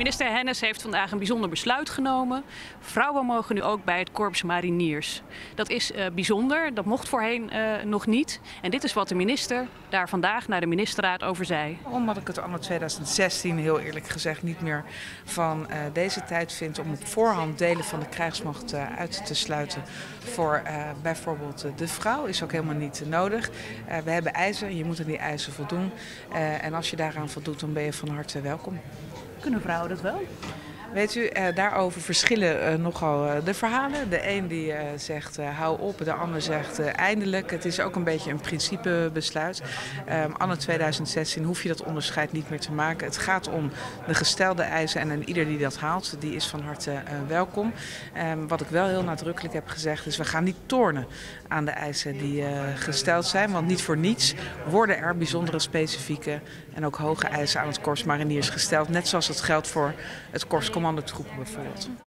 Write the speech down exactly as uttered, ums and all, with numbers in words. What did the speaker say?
Minister Hennis heeft vandaag een bijzonder besluit genomen. Vrouwen mogen nu ook bij het Korps Mariniers. Dat is uh, bijzonder, dat mocht voorheen uh, nog niet. En dit is wat de minister daar vandaag naar de ministerraad over zei. Omdat ik het anno tweeduizend zestien heel eerlijk gezegd niet meer van uh, deze tijd vind om op voorhand delen van de krijgsmacht uh, uit te sluiten voor uh, bijvoorbeeld uh, de vrouw. Is ook helemaal niet uh, nodig. Uh, we hebben eisen en je moet aan die eisen voldoen. Uh, en als je daaraan voldoet, dan ben je van harte welkom. Kunnen vrouwen dat wel? Weet u, eh, daarover verschillen uh, nogal uh, de verhalen. De een die uh, zegt uh, hou op, de ander zegt uh, eindelijk. Het is ook een beetje een principebesluit. Um, anno tweeduizend zestien hoef je dat onderscheid niet meer te maken. Het gaat om de gestelde eisen en een ieder die dat haalt, die is van harte uh, welkom. Um, wat ik wel heel nadrukkelijk heb gezegd is, we gaan niet tornen aan de eisen die uh, gesteld zijn. Want niet voor niets worden er bijzondere, specifieke en ook hoge eisen aan het Korps Mariniers gesteld. Net zoals het geldt voor het Korps Commandotroepen bijvoorbeeld.